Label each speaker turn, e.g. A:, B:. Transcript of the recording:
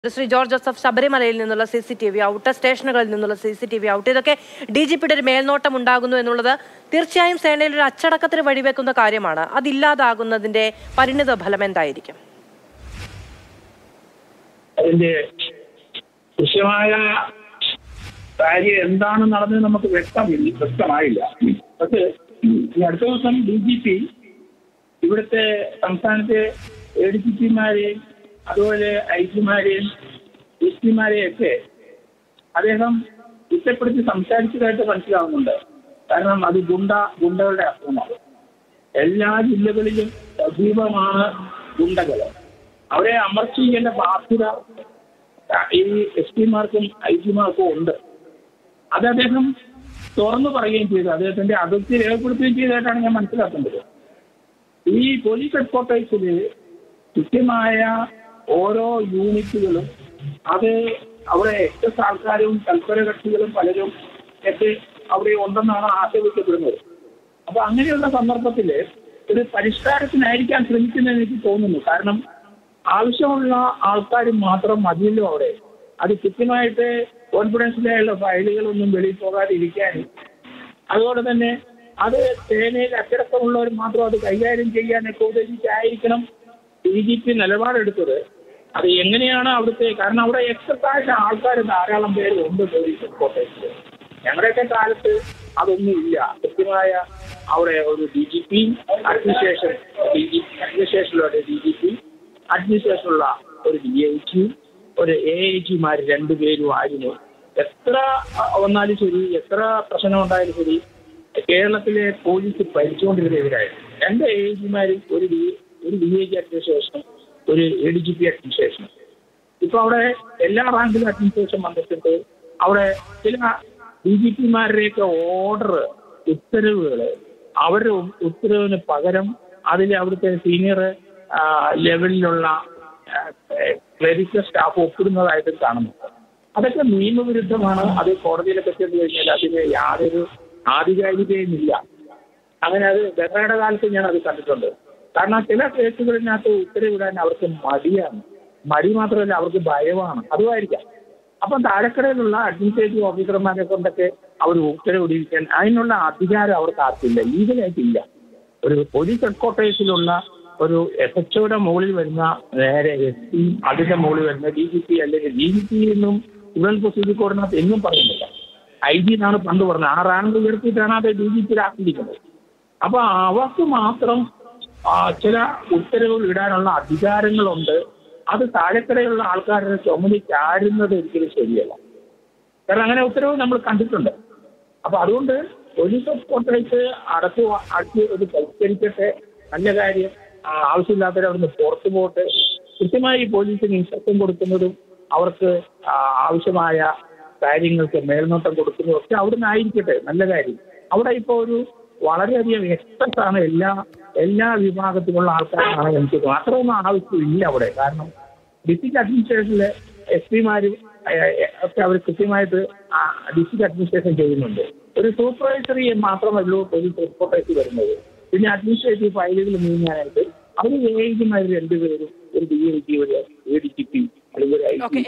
A: Shri George Joseph ശബരിമലയിൽ നിന്നുള്ള CCTV out, സ്റ്റേഷനുകളിൽ നിന്നുള്ള CCTV ഔട്ട്, ഇതൊക്കെ DGPയുടെ ഒരു മേൽനോട്ടം ഉണ്ടാകുന്നു എന്നുള്ളത് തീർച്ചയായും സേനയിൽ ഒരു അച്ചടക്കത്തിന് വഴിവെക്കുന്ന കാര്യമാണ്. അതില്ലാതാകുന്നതിന്റെ പരിണിത ഫലം എന്തായിരിക്കും?
B: അതിന്റെ കൃത്യമായ കാര്യം എന്താണ് നടന്നത് നമുക്ക് വ്യക്തമായില്ല. പക്ഷേ ഈ അടുത്ത ദിവസം DGP ഇവിടുത്തെ സംസ്ഥാനത്തെ ADGPമാരെയും അതുപോലെ IG-മാരെയും SP-മാരെയൊക്കെ അദ്ദേഹം കുറ്റപ്പെടുത്തി സംസാരിച്ചതായിട്ട് മനസ്സിലാവുന്നുണ്ട്. കാരണം അത് ഗുണ്ടകളുടെ അക്രമമാണ്. എല്ലാ ജില്ലകളിലും സജീവമാണ് ഗുണ്ടകൾ. അവരെ അമർച്ച ചെയ്യേണ്ട ബാധ്യത ഈ SP-മാർക്കും IG-മാർക്കും ഉണ്ട്. അത് അദ്ദേഹം തുറന്നു പറയുകയും ചെയ്തു. അദ്ദേഹത്തിന്റെ അതിർത്തി രേഖപ്പെടുത്തുകയും ചെയ്തതായിട്ടാണ് ഞാൻ മനസ്സിലാക്കുന്നത്. ഈ പോലീസ് ഹെഡ്ക്വാർട്ടേഴ്സിൽ കൃത്യമായ ഓരോ യൂണിറ്റുകളും അത് അവിടെ എക്സസ് ആൾക്കാരും തൽപര കക്ഷികളും പലരും ഒക്കെ അവിടെ ഉണ്ടെന്നാണ് ആക്ഷേപിക്കപ്പെടുന്നത്. അപ്പൊ അങ്ങനെയുള്ള സന്ദർഭത്തിൽ ഒരു പരിഷ്കാരത്തിനായിരിക്കാൻ ശ്രമിക്കുന്നതെന്ന് എനിക്ക് തോന്നുന്നു. കാരണം ആവശ്യമുള്ള ആൾക്കാർ മാത്രം മതിയല്ലോ അവിടെ. അത് കൃത്യമായിട്ട് കോൺഫിഡൻഷ്യലായുള്ള ഫയലുകളൊന്നും വെളിയിൽ പോകാതെ ഇരിക്കാനും അതുകൊണ്ട് തന്നെ അത് സേനയിൽ അച്ചടക്കമുള്ളവർ മാത്രം അത് കൈകാര്യം ചെയ്യാനൊക്കെ ഉദ്ദേശിച്ചായിരിക്കണം DGP നിലപാടെടുത്തത്. അത് എങ്ങനെയാണ് അവിടുത്തെ, കാരണം അവിടെ എക്സസൈസ് ആൾക്കാർ ധാരാളം പേര് ഉണ്ട് പോലീസ് ഹെഡ്ക്വാർട്ടേഴ്സിൽ. ഞങ്ങളുടെയൊക്കെ കാലത്ത് അതൊന്നും ഇല്ല. കൃത്യമായ അവിടെ ഒരു DGP, അഡ്മിനിസ്ട്രേഷനിലുള്ള DGP, അഡ്മിനിസ്ട്രേഷനുള്ള ഒരു DIG, ഒരു AIG-മാർ 2 പേരും ആയിരുന്നു. എത്ര വന്നാലും ശരി, എത്ര പ്രശ്നം ഉണ്ടായാലും ശരി, കേരളത്തിലെ പോലീസ് ഭരിച്ചുകൊണ്ടിരുന്നവരായിരുന്നു. 2 AIG-മാരും ഒരു DIG അഡ്മിനിസ്ട്രേഷനും ഒരു ADGP അഡ്മിനിസ്ട്രേഷനും. ഇപ്പൊ അവിടെ എല്ലാ റാങ്കിലും അഡ്മിനിസ്ട്രേഷൻ വന്നിട്ടുണ്ട്. അവിടെ ചില DGP-മാരുടെയൊക്കെ ഓർഡർ, ഉത്തരവുകൾ, അവരുടെ ഉത്തരവിന് പകരം അതിൽ അവിടുത്തെ സീനിയർ ലെവലിലുള്ള ക്ലറിക്കൽ സ്റ്റാഫ് ഒപ്പിടുന്നതായിട്ട് കാണുന്നുണ്ട്. അതൊക്കെ നിയമവിരുദ്ധമാണ്. അത് കോടതിയിലൊക്കെ ചെന്ന് കഴിഞ്ഞാൽ അതിന് യാതൊരു ആധികാരികതയും ഇല്ല. അങ്ങനെ അത് ബെഹ്റയുടെ കാലത്ത് ഞാൻ അത് കണ്ടിട്ടുണ്ട്. കാരണം ചില കേസുകളിനകത്ത് ഉത്തരവിടാൻ അവർക്ക് മടിയാണ്. മടി മാത്രമല്ല, അവർക്ക് ഭയമാണ്. അതുമായിരിക്കാം. അപ്പം താഴെക്കടയിലുള്ള അഡ്മിനിസ്ട്രേറ്റീവ് ഓഫീസർമാരെ കൊണ്ടൊക്കെ അവർ ഉത്തരവിടിക്കാൻ അതിനുള്ള അധികാരം അവർക്ക് ആർക്കില്ല, ലീഗലായിട്ടില്ല. ഒരു പോലീസ് ഹെഡ്ക്വാർട്ടേഴ്സിലുള്ള ഒരു SHOയുടെ മുകളിൽ വരുന്ന നേരെ SP, അതിന്റെ മുകളിൽ വരുന്ന DGP അല്ലെങ്കിൽ DGP എന്നും സിവിൽ പ്രൊസീജിയർ കോഡിനകത്ത് എന്നും പറയുന്നില്ല. IG എന്നാണ് പണ്ട് പറഞ്ഞത്. ആ റാങ്ക് ഉയർത്തിയിട്ടാണ് അത് DGP-യിലാക്കിയിരിക്കുന്നത്. അപ്പൊ അവർക്ക് മാത്രം ചില ഉത്തരവുകൾ ഇടാനുള്ള അധികാരങ്ങളുണ്ട്. അത് താഴെക്കടയുള്ള ആൾക്കാരുടെ ചുമലിക്കാരുന്നത് ഒരിക്കലും ശരിയല്ല. കാരണം അങ്ങനെ ഉത്തരവ് നമ്മൾ കണ്ടിട്ടുണ്ട്. അപ്പൊ അതുകൊണ്ട് പോലീസ് ഹെഡ്ക്വാർട്ടേഴ്സ് അടച്ച് ഒരു പരിഷ്കരിക്കട്ടെ, നല്ല കാര്യം. ആവശ്യമില്ലാത്തവർ അവിടുന്ന് പുറത്തു പോയിട്ട് കൃത്യമായി പോലീസിന് ഇൻസ്ട്രക്ഷൻ കൊടുക്കുന്നതും അവർക്ക് ആവശ്യമായ കാര്യങ്ങൾക്ക് മേൽനോട്ടം കൊടുക്കുന്നതും ഒക്കെ അവിടുന്ന് ആയിരിക്കട്ടെ, നല്ല കാര്യം. അവിടെ ഇപ്പോൾ ഒരു വളരെയധികം എക്സ്പെർട്ട് ആണ് എല്ലാ വിഭാഗത്തിലുള്ള ആൾക്കാരാണ് എനിക്ക് തോന്നുന്നത്. അത്രയൊന്നും ആവശ്യമില്ല അവിടെ. കാരണം ഡിസ്ട്രിക്ട് അഡ്മിനിസ്ട്രേഷനിലെ SP-മാരും ഒക്കെ അവർ കൃത്യമായിട്ട് ഡിസ്ട്രിക്ട് അഡ്മിനിസ്ട്രേഷൻ ചെയ്യുന്നുണ്ട്. ഒരു സൂപ്പർവൈസറി മാത്രമല്ലോ പോലീസ് ഹെഡ്ക്വാർട്ടേഴ്സിൽ വരുന്നത്. പിന്നെ അഡ്മിനിസ്ട്രേറ്റീവ് ഫയലുകൾ നീങ്ങാനായിട്ട് അവർ AIG-മാർ 2 പേരും ഒരു DIG, ഒരു ADGP അല്ലെങ്കിൽ ഒരു IG